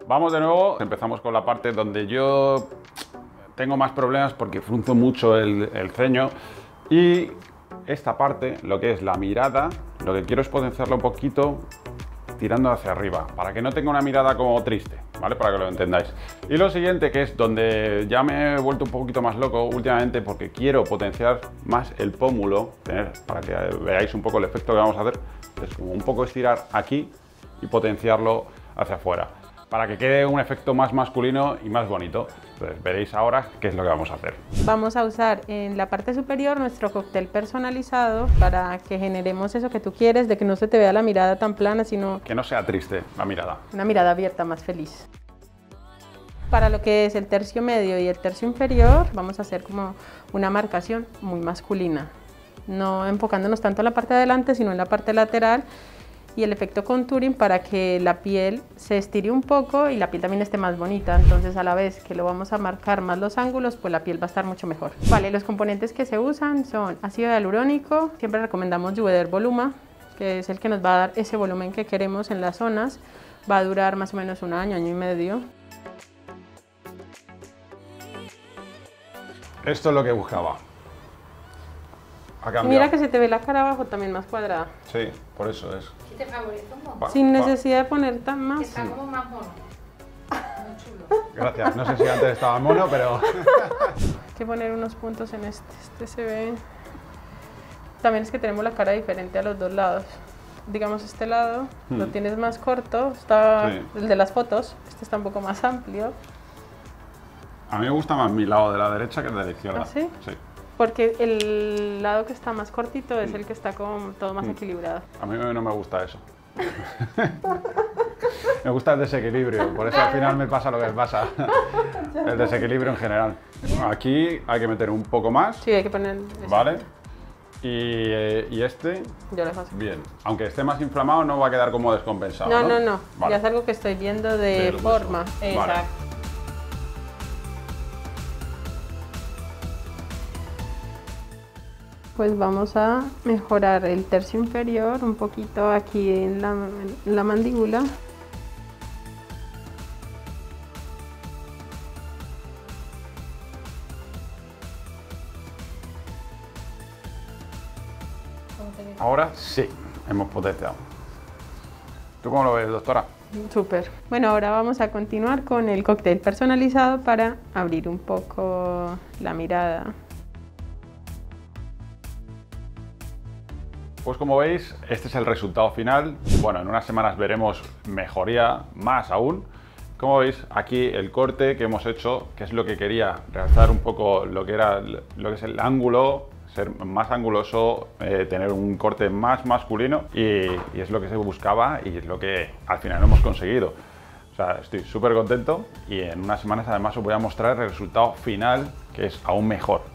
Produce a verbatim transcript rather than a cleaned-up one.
Vamos de nuevo, empezamos con la parte donde yo tengo más problemas porque frunzo mucho el, el ceño y esta parte, lo que es la mirada, lo que quiero es potenciarla un poquito tirando hacia arriba, para que no tenga una mirada como triste, ¿vale? Para que lo entendáis. Y lo siguiente, que es donde ya me he vuelto un poquito más loco últimamente porque quiero potenciar más el pómulo, tener, para que veáis un poco el efecto que vamos a hacer, es como un poco estirar aquí y potenciarlo hacia afuera, para que quede un efecto más masculino y más bonito. Entonces veréis ahora qué es lo que vamos a hacer. Vamos a usar en la parte superior nuestro cóctel personalizado para que generemos eso que tú quieres, de que no se te vea la mirada tan plana, sino que no sea triste la mirada. Una mirada abierta, más feliz. Para lo que es el tercio medio y el tercio inferior, vamos a hacer como una marcación muy masculina, no enfocándonos tanto en la parte de adelante, sino en la parte lateral, y el efecto contouring para que la piel se estire un poco y la piel también esté más bonita. Entonces, a la vez que lo vamos a marcar más los ángulos, pues la piel va a estar mucho mejor. Vale, los componentes que se usan son ácido hialurónico, siempre recomendamos Juveder Voluma, que es el que nos va a dar ese volumen que queremos en las zonas. Va a durar más o menos un año, año y medio. Esto es lo que buscaba. Mira que se te ve la cara abajo también más cuadrada. Sí, por eso es. ¿Y te favorece un mono? Sin necesidad de poner tan más. Está como más mono. Muy chulo. Gracias. No sé si antes estaba mono, pero... Hay que poner unos puntos en este. Este se ve... También es que tenemos la cara diferente a los dos lados. Digamos, este lado hmm. lo tienes más corto, está sí. el de las fotos. Este está un poco más amplio. A mí me gusta más mi lado de la derecha que el de la izquierda. ¿Ah, sí? Sí. Porque el lado que está más cortito es el que está como todo más equilibrado. A mí no me gusta eso. Me gusta el desequilibrio, por eso al final me pasa lo que me pasa. El desequilibrio en general. Aquí hay que meter un poco más. Sí, hay que poner... Vale. Y, eh, y este, yo lo hago así. Bien. Aunque esté más inflamado no va a quedar como descompensado, No, no, no, no. Vale. Ya es algo que estoy viendo de, de forma. Exacto. Vale. Pues vamos a mejorar el tercio inferior un poquito aquí en la, en la mandíbula. Ahora sí, hemos potenciado. ¿Tú cómo lo ves, doctora? Súper. Bueno, ahora vamos a continuar con el cóctel personalizado para abrir un poco la mirada. Pues como veis, este es el resultado final. Bueno, en unas semanas veremos mejoría más aún. Como veis, aquí el corte que hemos hecho, que es lo que quería, realzar un poco lo que era lo que es el ángulo, ser más anguloso, eh, tener un corte más masculino y, y es lo que se buscaba y es lo que al final hemos conseguido. O sea, estoy súper contento y en unas semanas además os voy a mostrar el resultado final, que es aún mejor.